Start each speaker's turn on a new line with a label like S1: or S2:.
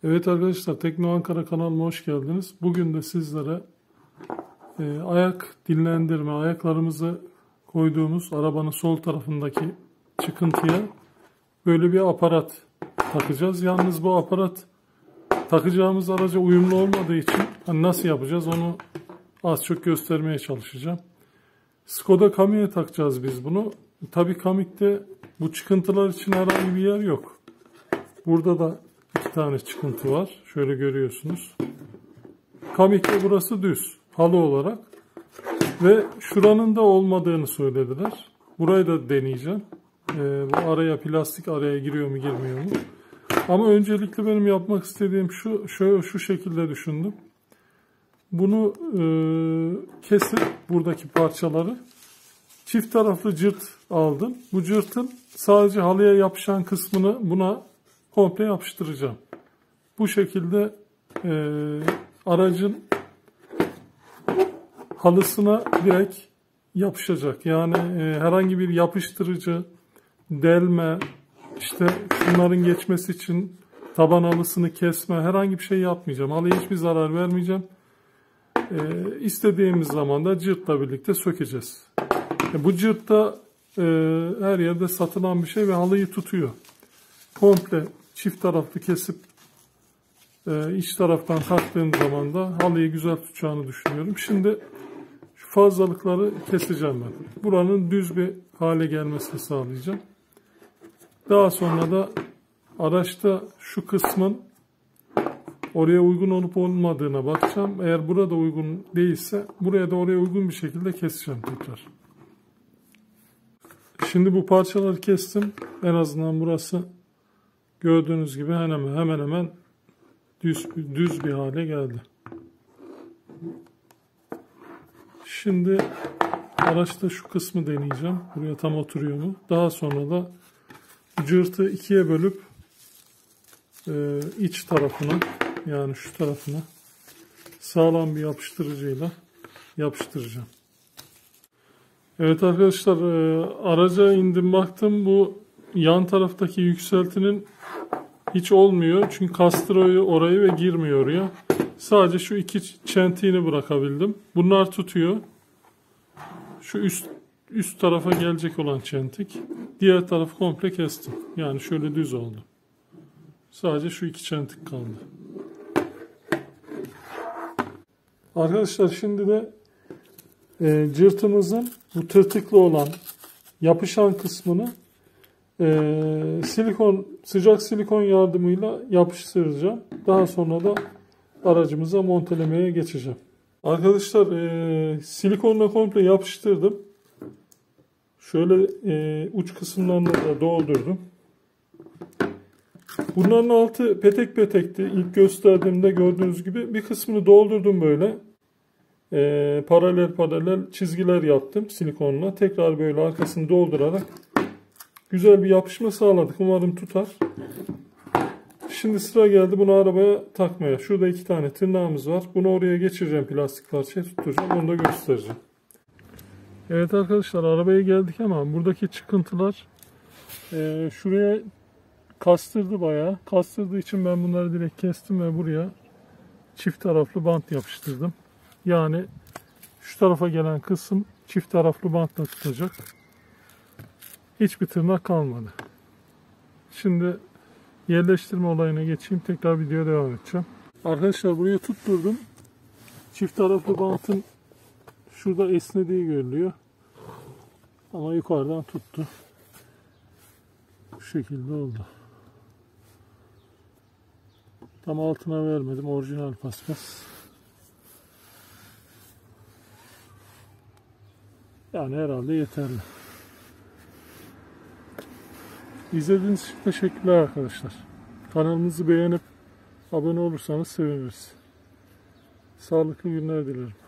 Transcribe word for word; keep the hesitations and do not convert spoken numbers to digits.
S1: Evet arkadaşlar, Tekno Ankara kanalıma hoş geldiniz. Bugün de sizlere e, ayak dinlendirme, ayaklarımızı koyduğumuz arabanın sol tarafındaki çıkıntıya böyle bir aparat takacağız. Yalnız bu aparat takacağımız araca uyumlu olmadığı için hani nasıl yapacağız onu az çok göstermeye çalışacağım. Skoda Kami'ye takacağız biz bunu. Tabii Kamik'te bu çıkıntılar için herhangi bir yer yok. Burada da iki tane çıkıntı var. Şöyle görüyorsunuz. Kamik'te burası düz. Halı olarak. Ve şuranın da olmadığını söylediler. Burayı da deneyeceğim. Ee, bu araya plastik araya giriyor mu girmiyor mu? Ama öncelikle benim yapmak istediğim şu, şöyle şu şekilde düşündüm. Bunu e, kesip buradaki parçaları çift taraflı cırt aldım. Bu cırtın sadece halıya yapışan kısmını buna komple yapıştıracağım. Bu şekilde e, aracın halısına direkt yapışacak. Yani e, herhangi bir yapıştırıcı, delme, işte şunların geçmesi için taban halısını kesme, herhangi bir şey yapmayacağım. Halıya hiçbir zarar vermeyeceğim. E, istediğimiz zaman da cırtla birlikte sökeceğiz. E, bu cırt da e, her yerde satılan bir şey ve halıyı tutuyor. Komple çift taraflı kesip e, iç taraftan taktığım zaman da halıyı güzel tutacağını düşünüyorum. Şimdi şu fazlalıkları keseceğim ben. Buranın düz bir hale gelmesini sağlayacağım. Daha sonra da araçta şu kısmın oraya uygun olup olmadığına bakacağım. Eğer burada uygun değilse buraya da oraya uygun bir şekilde keseceğim tekrar. Şimdi bu parçaları kestim. En azından burası gördüğünüz gibi hemen hemen hemen, hemen düz, düz bir hale geldi. Şimdi araçta şu kısmı deneyeceğim. Buraya tam oturuyor mu? Daha sonra da cırtı ikiye bölüp e, iç tarafına yani şu tarafına sağlam bir yapıştırıcıyla yapıştıracağım. Evet arkadaşlar, e, araca indim baktım, bu yan taraftaki yükseltinin hiç olmuyor. Çünkü kastroyu orayı ve girmiyor oraya. Sadece şu iki çentiğini bırakabildim. Bunlar tutuyor. Şu üst üst tarafa gelecek olan çentik. Diğer tarafı komple kestim. Yani şöyle düz oldu. Sadece şu iki çentik kaldı. Arkadaşlar şimdi de e, cırtımızın bu tırtıklı olan yapışan kısmını e, silikon sıcak silikon yardımıyla yapıştıracağım. Daha sonra da aracımıza montelemeye geçeceğim. Arkadaşlar e, silikonla komple yapıştırdım. Şöyle e, uç kısımlarını da doldurdum. Bunların altı petek petekti. İlk gösterdiğimde gördüğünüz gibi bir kısmını doldurdum böyle. E, paralel paralel çizgiler yaptım silikonla. Tekrar böyle arkasını doldurarak güzel bir yapışma sağladık. Umarım tutar. Şimdi sıra geldi bunu arabaya takmaya. Şurada iki tane tırnağımız var. Bunu oraya geçireceğim, plastik parçaya tutturacağım. Onu da göstereceğim. Evet arkadaşlar, arabaya geldik ama buradaki çıkıntılar e, şuraya kastırdı bayağı. Kastırdığı için ben bunları direkt kestim ve buraya çift taraflı bant yapıştırdım. Yani şu tarafa gelen kısım çift taraflı bantla tutacak. Hiçbir tırnak kalmadı. Şimdi yerleştirme olayına geçeyim. Tekrar videoya devam edeceğim. Arkadaşlar buraya tutturdum. Çift taraflı bantın şurada esnediği görülüyor. Ama yukarıdan tuttu. Bu şekilde oldu. Tam altına vermedim. Orijinal paspas. Yani herhalde yeterli. İzlediğiniz için teşekkürler arkadaşlar. Kanalımızı beğenip abone olursanız seviniriz. Sağlıklı günler dilerim.